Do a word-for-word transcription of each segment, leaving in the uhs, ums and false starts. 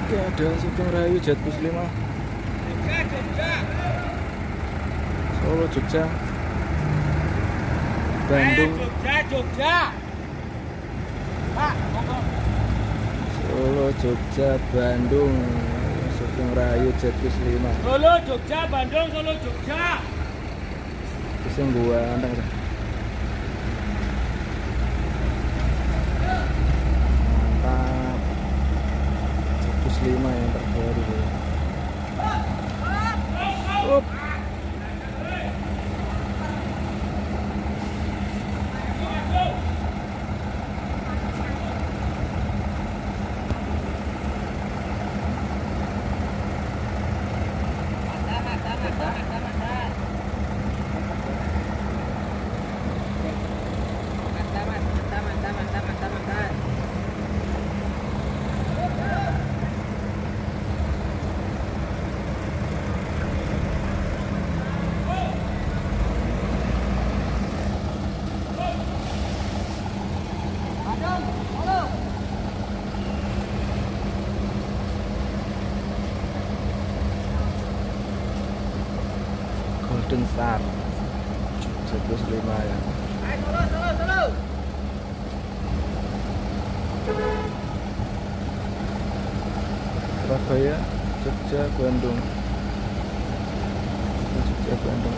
Oke, ada Sugeng Rahayu Jetbus lima. Solo Jogja. Bandung. Jogja, Jogja. Pak, monggo. Solo Jogja Bandung. Sugeng Rahayu Jetbus lima. Solo Jogja, Bandung, Solo Jogja. Sing gua anteng. Mantap. Jetbus lima yang terbaru. Up. Golden Star Jetbus lima ya. Solo, solo, solo. Surabaya, Jogja, Bandung. Jogja, Bandung.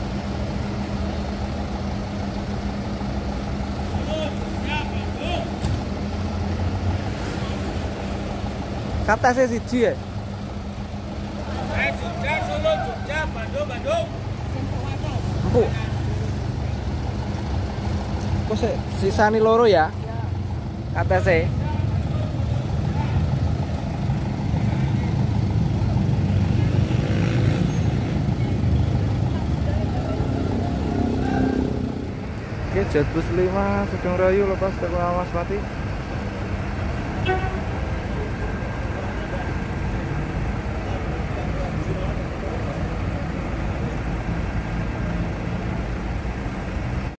Kata saya siji ya. Eh, Jogja, Solo, Jogja, Bandung, Bandung. Empuk. Kok sih sisani loro ya? Kata saya. Oke, Jetbus lima Sugeng Rahayu lepas dari Mas Pati.